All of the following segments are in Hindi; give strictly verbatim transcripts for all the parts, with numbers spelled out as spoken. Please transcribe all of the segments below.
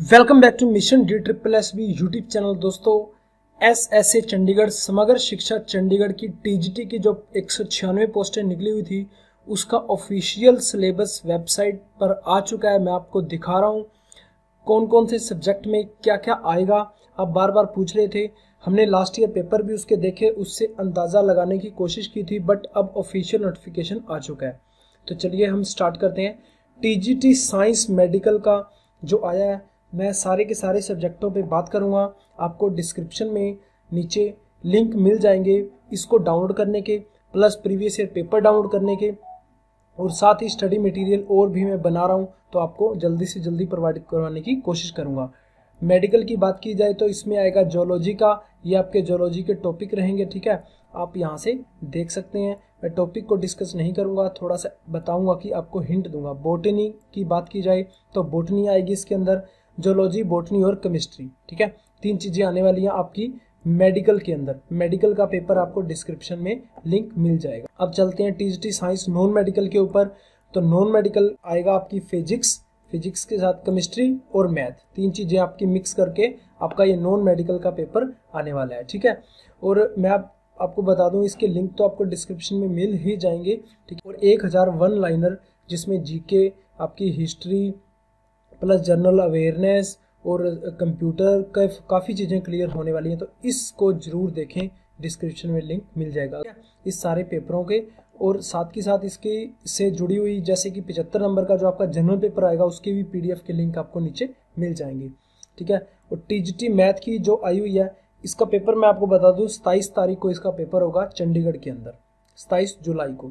Welcome back to mission D triple S B YouTube channel. दोस्तों, S S A Chandigarh Samagra Shiksha Chandigarh की टीजीटी की जो एक सौ छियानवे पोस्टें निकली हुई थी उसका ऑफिशियल सिलेबस वेबसाइट पर आ चुका है। मैं आपको दिखा रहा हूँ कौन कौन से सब्जेक्ट में क्या क्या आएगा। आप बार बार पूछ रहे थे, हमने लास्ट ईयर पेपर भी उसके देखे, उससे अंदाज़ा लगाने की कोशिश की थी, बट अब ऑफिशियल नोटिफिकेशन आ चुका है। तो चलिए हम स्टार्ट करते हैं। टीजीटी साइंस मेडिकल का जो आया है, मैं सारे के सारे सब्जेक्टों पे बात करूंगा। आपको डिस्क्रिप्शन में नीचे लिंक मिल जाएंगे इसको डाउनलोड करने के, plus previous year paper download करने के, और साथ ही स्टडी मटेरियल और भी मैं बना रहा हूं, तो आपको जल्दी से जल्दी प्रोवाइड करवाने की कोशिश करूंगा। मेडिकल की बात की जाए तो इसमें आएगा जोलॉजी का, ये आपके जोलॉजी के टॉपिक रहेंगे, ठीक है। आप यहाँ से देख सकते हैं। मैं टॉपिक को डिस्कस नहीं करूंगा, थोड़ा सा बताऊंगा कि आपको हिंट दूंगा। बोटनी की बात की जाए तो बोटनी आएगी इसके अंदर, जोलॉजी, बोटनी और केमिस्ट्री, ठीक है। तीन चीजें आने वाली हैं आपकी मेडिकल के अंदर। मेडिकल का पेपर आपको डिस्क्रिप्शन में लिंक मिल जाएगा। अब चलते हैं टीजीटी साइंस नॉन मेडिकल के ऊपर। तो नॉन मेडिकल आएगा आपकी फिजिक्स, फिजिक्स के साथ केमिस्ट्री और मैथ, तीन चीजें आपकी मिक्स करके आपका ये नॉन मेडिकल का पेपर आने वाला है, ठीक है। और मैं आप, आपको बता दूं इसके लिंक तो आपको डिस्क्रिप्शन में मिल ही जाएंगे, ठीक है। और एक हजार वन लाइनर जिसमें जीके, आपकी हिस्ट्री, प्लस जनरल अवेयरनेस और कंप्यूटर का काफ़ी चीज़ें क्लियर होने वाली हैं, तो इसको जरूर देखें। डिस्क्रिप्शन में लिंक मिल जाएगा इस सारे पेपरों के। और साथ ही साथ इसके से जुड़ी हुई जैसे कि पचहत्तर नंबर का जो आपका जनरल पेपर आएगा उसके भी पीडीएफ के लिंक आपको नीचे मिल जाएंगे, ठीक है। और टीजीटी मैथ की जो आई हुई है, इसका पेपर मैं आपको बता दूं सताईस तारीख को इसका पेपर होगा चंडीगढ़ के अंदर, सताईस जुलाई को।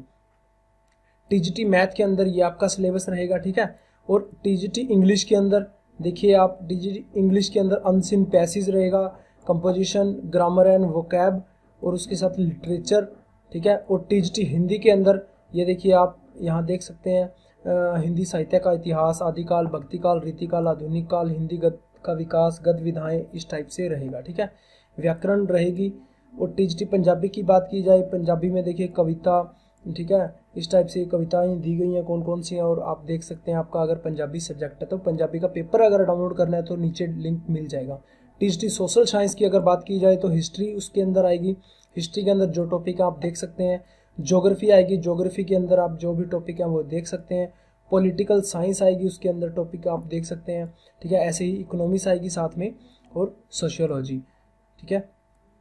टीजीटी मैथ के अंदर ये आपका सिलेबस रहेगा, ठीक है। और टीजीटी इंग्लिश के अंदर देखिए आप, टीजीटी इंग्लिश के अंदर अनसीन पैसेज रहेगा, कंपोजिशन, ग्रामर एंड वोकैब, और उसके साथ लिटरेचर, ठीक है। और टीजीटी हिंदी के अंदर ये देखिए आप यहाँ देख सकते हैं, आ, हिंदी साहित्य का इतिहास, आदिकाल, भक्तिकाल, रीतिकाल, आधुनिक काल, हिंदी गद का विकास, गद विधाएं, इस टाइप से रहेगा, ठीक है। व्याकरण रहेगी। और टीजीटी पंजाबी की बात की जाए, पंजाबी में देखिए कविता, ठीक है, इस टाइप से कविताएं दी गई हैं कौन कौन सी हैं। और आप देख सकते हैं आपका अगर पंजाबी सब्जेक्ट है तो पंजाबी का पेपर अगर डाउनलोड करना है तो नीचे लिंक मिल जाएगा। टीजीटी सोशल साइंस की अगर बात की जाए तो हिस्ट्री उसके अंदर आएगी। हिस्ट्री के अंदर जो टॉपिक आप देख सकते हैं, ज्योग्राफी आएगी, ज्योग्राफी के अंदर आप जो भी टॉपिक है वो देख सकते हैं। पॉलिटिकल साइंस आएगी, उसके अंदर टॉपिक आप देख सकते हैं, ठीक है। ऐसे ही इकोनॉमिक्स आएगी साथ में, और सोशियोलॉजी, ठीक है,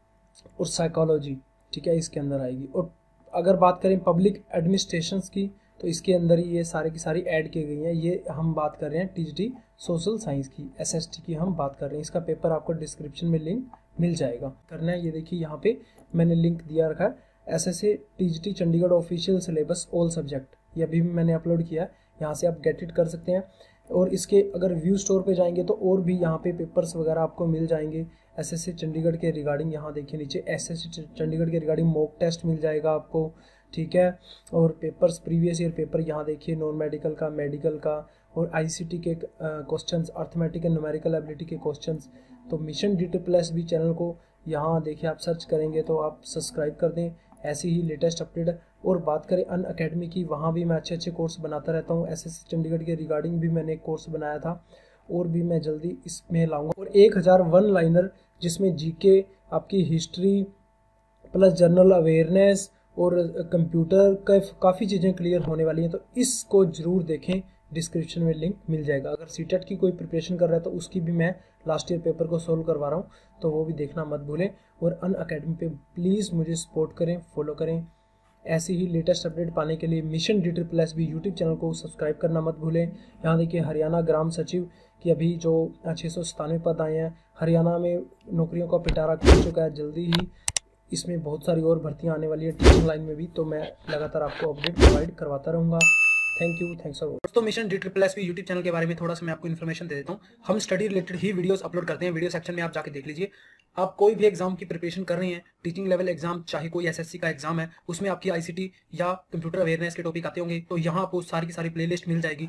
और साइकोलॉजी, ठीक है, इसके अंदर आएगी। और अगर बात करें पब्लिक एडमिनिस्ट्रेशन की तो इसके अंदर ही ये सारे की सारी ऐड की गई हैं। ये हम बात कर रहे हैं टीजीटी सोशल साइंस की, एसएसटी की हम बात कर रहे हैं। इसका पेपर आपको डिस्क्रिप्शन में लिंक मिल जाएगा, करना है। ये देखिए यहाँ पे मैंने लिंक दिया रखा है, SSA TGT Chandigarh official syllabus all subject, ये अभी भी मैंने अपलोड किया है, यहाँ से आप गेट इट कर सकते हैं। और इसके अगर व्यू स्टोर पे जाएंगे तो और भी यहाँ पे पेपर्स वगैरह आपको मिल जाएंगे एसएससी चंडीगढ़ के रिगार्डिंग। यहाँ देखिए नीचे एसएससी चंडीगढ़ के रिगार्डिंग मॉक टेस्ट मिल जाएगा आपको, ठीक है। और पेपर्स, प्रीवियस ईयर पेपर यहाँ देखिए, नॉन मेडिकल का, मेडिकल का, और आईसीटी के questions, arithmetic and numerical ability के क्वेश्चंस। तो mission D triple S B channel को यहाँ देखिए आप सर्च करेंगे तो आप सब्सक्राइब कर दें, ऐसी ही लेटेस्ट अपडेट। और बात करें अन अकेडमी की, वहाँ भी मैं अच्छे अच्छे कोर्स बनाता रहता हूँ। एसएससी चंडीगढ़ के रिगार्डिंग भी मैंने एक कोर्स बनाया था, और भी मैं जल्दी इसमें लाऊंगा। और एक हज़ार वन लाइनर जिसमें जीके, आपकी हिस्ट्री, प्लस जनरल अवेयरनेस और कंप्यूटर का काफ़ी चीज़ें क्लियर होने वाली हैं, तो इसको जरूर देखें। डिस्क्रिप्शन में लिंक मिल जाएगा। अगर सीटेट की कोई प्रिपरेशन कर रहा है तो उसकी भी मैं लास्ट ईयर पेपर को सोल्व करवा रहा हूँ, तो वो भी देखना मत भूलें। और अन अकेडमी पे प्लीज़ मुझे सपोर्ट करें, फॉलो करें। ऐसे ही लेटेस्ट अपडेट पाने के लिए mission D triple S B YouTube channel को सब्सक्राइब करना मत भूलें। यहाँ देखिए हरियाणा ग्राम सचिव की अभी जो छः सौ सतानवे पद आए हैं, हरियाणा में नौकरियों का पिटारा खुल चुका है। जल्दी ही इसमें बहुत सारी और भर्तियाँ आने वाली है टीचिंग लाइन में भी, तो मैं लगातार आपको अपडेट प्रोवाइड करवाता रहूँगा। Thank you, thanks for. दोस्तों, mission D triple S B YouTube channel के बारे में थोड़ा सा मैं आपको इन्फॉर्मेशन दे देता हूँ। हम स्टडी रिलेटेड ही वीडियोस अपलोड करते हैं, वीडियो सेक्शन में आप जाके देख लीजिए। आप कोई भी एग्जाम की प्रिपरेशन कर रहे हैं, टीचिंग लेवल एग्जाम, चाहे कोई एसएससी का एग्जाम है, उसमें आपकी आईसीटी या कंप्यूटर अवेयरनेस के टॉपिक आते होंगे, तो यहाँ आपको सारी की सारी प्लेलिस्ट मिल जाएगी।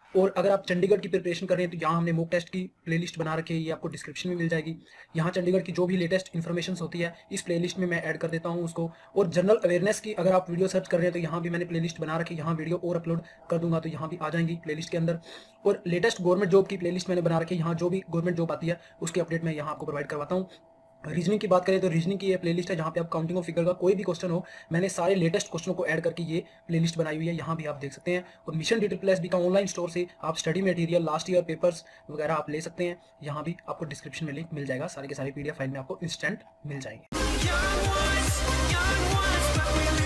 और अगर आप चंडीगढ़ की प्रिपरेशन कर रहे हैं तो यहाँ हमने मॉक टेस्ट की प्लेलिस्ट बना रखी है, ये आपको डिस्क्रिप्शन में मिल जाएगी। यहाँ चंडीगढ़ की जो भी लेटेस्ट इन्फॉर्मेशन होती है इस प्लेलिस्ट में मैं ऐड कर देता हूँ उसको। और जनरल अवेयरनेस की अगर आप वीडियो सर्च कर रहे हैं तो यहाँ भी मैंने प्लेलिस्ट बना रखी है, यहाँ वीडियो और अपलोड कर दूंगा तो यहाँ भी आ जाएंगी प्लेलिस्ट के अंदर। और लेटेस्ट गवर्नमेंट जॉब की प्लेलिस्ट मैंने बना रखी है, यहाँ जो भी गवर्नमेंट जॉब आती है उसकी अपडेट मैं यहाँ आपको प्रोवाइड करवाता हूँ। रीजनिंग की बात करें तो रीजनिंग की ये प्लेलिस्ट है जहाँ पे आप काउंटिंग ऑफ फिगर का कोई भी क्वेश्चन हो मैंने सारे लेटेस्ट क्वेश्चनों को ऐड करके ये प्लेलिस्ट बनाई हुई है, यहाँ भी आप देख सकते हैं। और mission D triple S B का ऑनलाइन स्टोर से आप study material, last year papers वगैरह आप ले सकते हैं, यहाँ भी आपको डिस्क्रिप्शन में लिंक मिल जाएगा, सारे के सारे पीडीएफ फाइल में आपको इंस्टेंट मिल जाएंगे।